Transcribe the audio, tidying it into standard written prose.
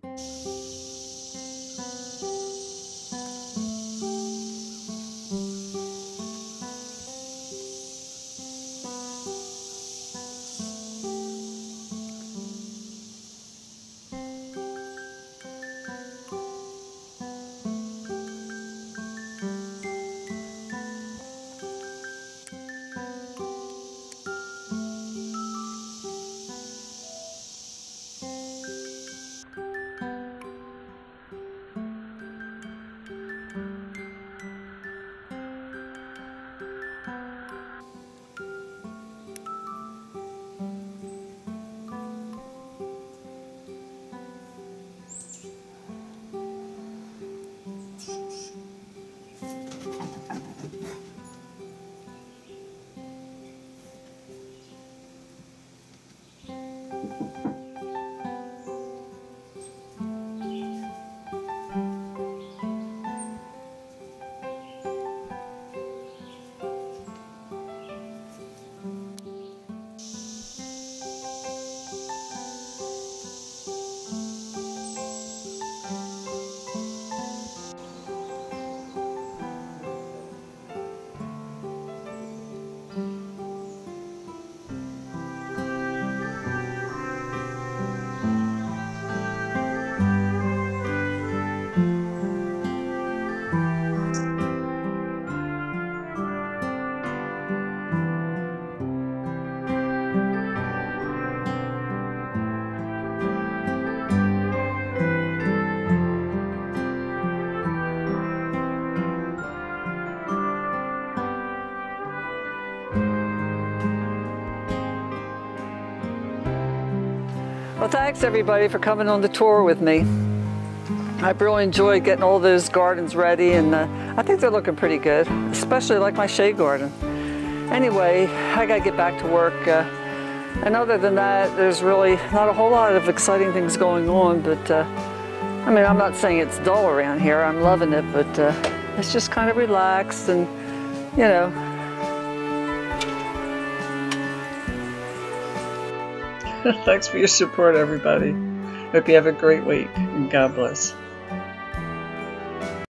Well, thanks everybody for coming on the tour with me. I've really enjoyed getting all those gardens ready, and I think they're looking pretty good, especially like my shade garden. Anyway, I gotta get back to work. And other than that, there's really not a whole lot of exciting things going on, but I mean, I'm not saying it's dull around here. I'm loving it, but it's just kind of relaxed and, you know. Thanks for your support, everybody. Hope you have a great week, and God bless.